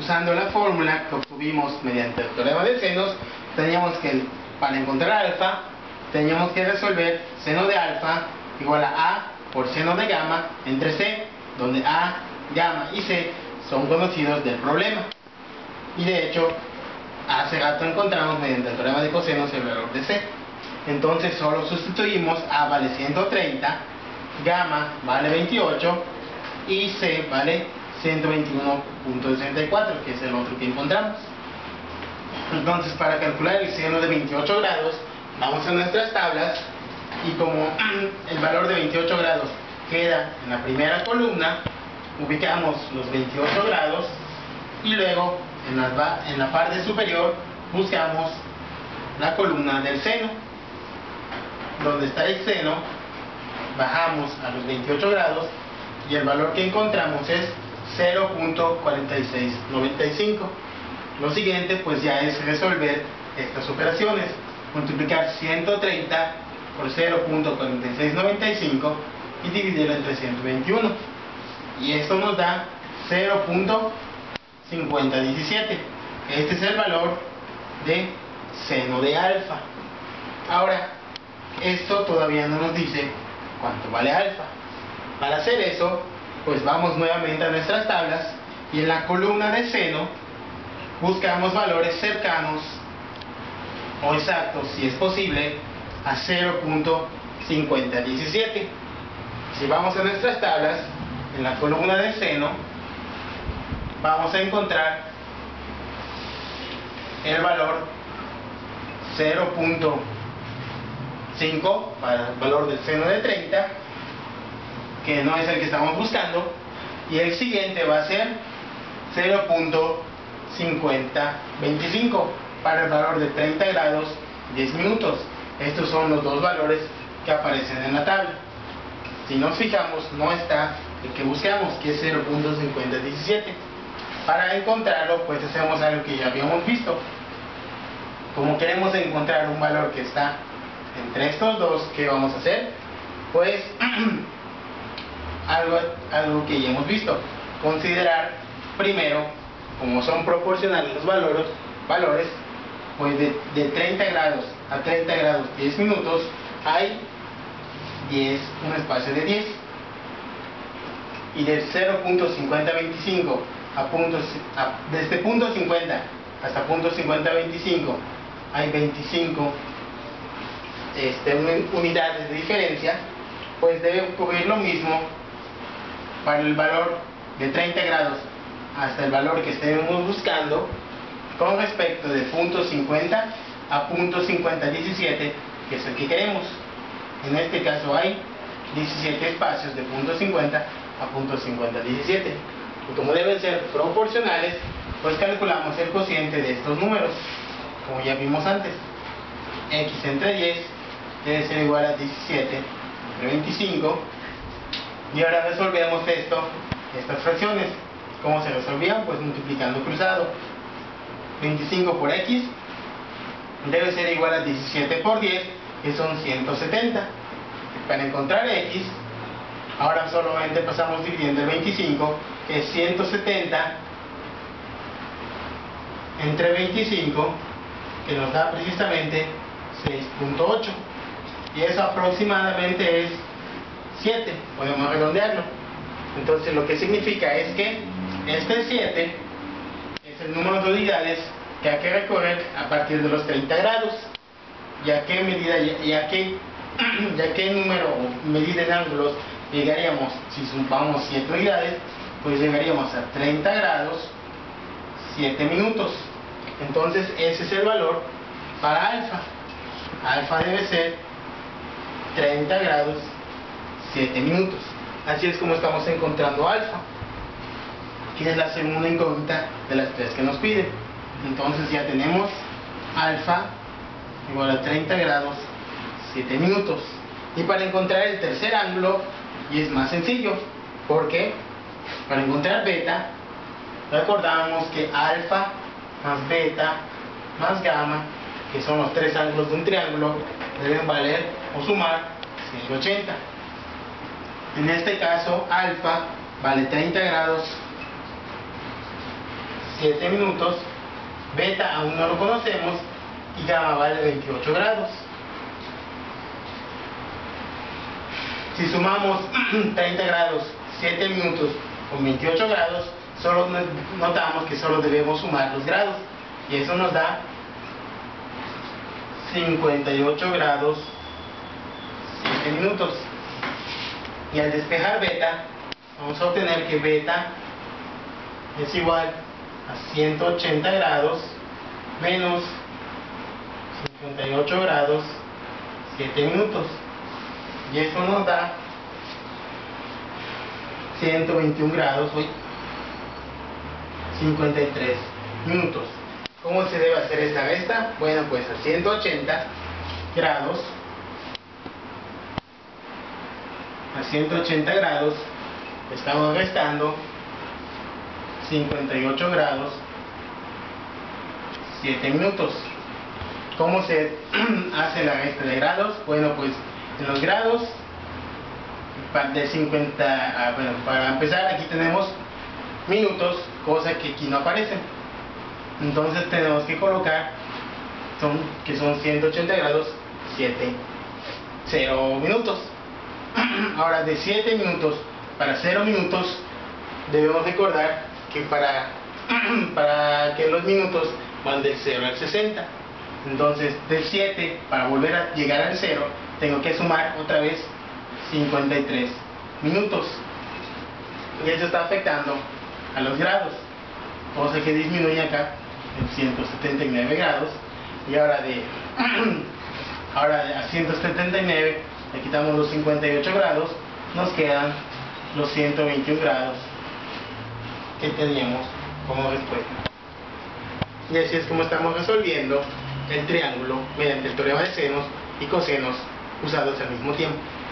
usando la fórmula que obtuvimos mediante el teorema de senos, teníamos que, para encontrar alfa, teníamos que resolver seno de alfa igual a por seno de gamma entre C, donde A, gamma y C son conocidos del problema. Y de hecho, hace rato encontramos mediante el teorema de cosenos el valor de C. Entonces solo sustituimos A vale 130, gamma vale 28 y C vale 121.64, que es el otro que encontramos. Entonces, para calcular el seno de 28 grados, vamos a nuestras tablas y como el valor de 28 grados queda en la primera columna, ubicamos los 28 grados y luego en la parte superior buscamos la columna del seno. Donde está el seno, bajamos a los 28 grados y el valor que encontramos es 0.4695. Lo siguiente pues ya es resolver estas operaciones, multiplicar 130 por 0.4695 y dividirlo entre 121, y esto nos da 0.5017. Este es el valor de seno de alfa. Ahora, esto todavía no nos dice cuánto vale alfa. Para hacer eso, pues vamos nuevamente a nuestras tablas y en la columna de seno buscamos valores cercanos o exactos, si es posible, a 0.5017. Si vamos a nuestras tablas, en la columna de seno vamos a encontrar el valor 0.5 para el valor del seno de 30, que no es el que estamos buscando, y el siguiente va a ser 0.5025 para el valor de 30 grados 10 minutos. Estos son los dos valores que aparecen en la tabla. Si nos fijamos, no está el que buscamos, que es 0.5017. Para encontrarlo, pues hacemos algo que ya habíamos visto. Como queremos encontrar un valor que está entre estos dos, ¿qué vamos a hacer? Pues algo que ya hemos visto. Considerar primero, como son proporcionales los valores, pues de 30 grados a 30 grados 10 minutos hay un espacio de 10. Y del 0.5025 desde punto 50 hasta punto 5025 hay 25 unidades de diferencia, pues debe ocurrir lo mismo para el valor de 30 grados hasta el valor que estemos buscando con respecto de punto 50 a punto 5017, que es el que queremos. En este caso hay 17 espacios de punto 50 a punto 5017. Y como deben ser proporcionales, pues calculamos el cociente de estos números, como ya vimos antes. X entre 10 debe ser igual a 17 entre 25. Y ahora resolvemos estas fracciones. ¿Cómo se resolvían? Pues multiplicando cruzado. 25 por X debe ser igual a 17 por 10, que son 170. Para encontrar X, ahora solamente pasamos dividiendo el 25, que es 170 entre 25, que nos da precisamente 6.8, y eso aproximadamente es 7, podemos redondearlo. Entonces lo que significa es que este 7 es el número de unidades que hay que recorrer a partir de los 30 grados. ¿Ya qué número o medida en ángulos llegaríamos? Si sumamos 7 unidades, pues llegaríamos a 30 grados 7 minutos. Entonces ese es el valor para alfa. Alfa debe ser 30 grados 7 minutos. Así es como estamos encontrando alfa, que es la segunda incógnita de las tres que nos piden. Entonces ya tenemos alfa igual a 30 grados 7 minutos. Y para encontrar el tercer ángulo, y es más sencillo, porque para encontrar beta, recordamos que alfa más beta más gamma, que son los tres ángulos de un triángulo, deben valer o sumar 180. En este caso, alfa vale 30 grados 7 minutos, beta aún no lo conocemos y gamma vale 28 grados. Si sumamos 30 grados, 7 minutos con 28 grados, solo notamos que solo debemos sumar los grados y eso nos da 58 grados 7 minutos. Y al despejar beta, vamos a obtener que beta es igual a 180 grados menos 58 grados 7 minutos. Y eso nos da 121 grados 53 minutos. ¿Cómo se debe hacer esta resta? Bueno, pues a 180 grados, estamos restando 58 grados 7 minutos. ¿Cómo se hace la resta de grados? Bueno, pues en los grados de 50 bueno, para empezar aquí tenemos minutos, cosa que aquí no aparecen. Entonces tenemos que colocar que son 180 grados 0 minutos. Ahora de 7 minutos para 0 minutos debemos recordar que para que los minutos van del 0 al 60. Entonces del 7 para volver a llegar al 0 tengo que sumar otra vez 53 minutos. Y eso está afectando a los grados, cosa que disminuye acá en 179 grados. Y ahora a 179 le quitamos los 58 grados, nos quedan los 121 grados que teníamos como respuesta. Y así es como estamos resolviendo el triángulo mediante el teorema de senos y cosenos usados al mismo tiempo.